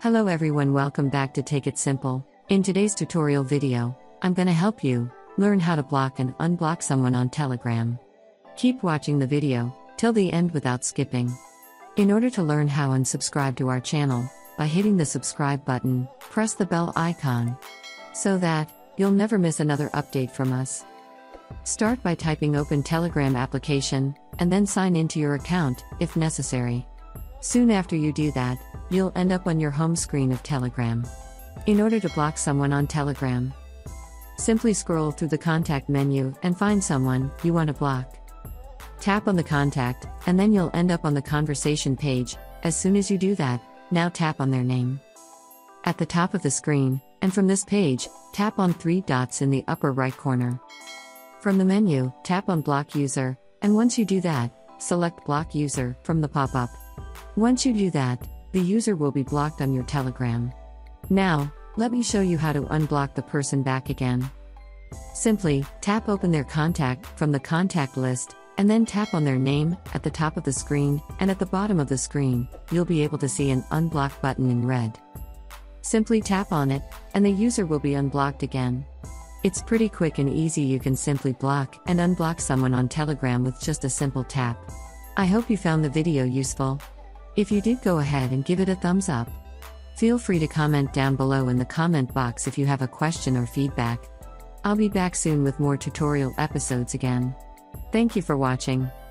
Hello everyone, welcome back to Take It Simple. In today's tutorial video, I'm gonna help you learn how to block and unblock someone on Telegram. Keep watching the video till the end without skipping. In order to learn how, unsubscribe to our channel by hitting the subscribe button, press the bell icon so that you'll never miss another update from us. Start by typing open Telegram application and then sign into your account if necessary. Soon after you do that, you'll end up on your home screen of Telegram. In order to block someone on Telegram, simply scroll through the contact menu and find someone you want to block. Tap on the contact, and then you'll end up on the conversation page. As soon as you do that, now tap on their name at the top of the screen, and from this page, tap on 3 dots in the upper right corner. From the menu, tap on Block User, and once you do that, select Block User from the pop-up. Once you do that, the user will be blocked on your Telegram. Now, let me show you how to unblock the person back again. Simply, tap open their contact from the contact list, and then tap on their name at the top of the screen, and at the bottom of the screen, you'll be able to see an unblock button in red. Simply tap on it, and the user will be unblocked again. It's pretty quick and easy. You can simply block and unblock someone on Telegram with just a simple tap. I hope you found the video useful. If you did, go ahead and give it a thumbs up. Feel free to comment down below in the comment box if you have a question or feedback. I'll be back soon with more tutorial episodes again. Thank you for watching.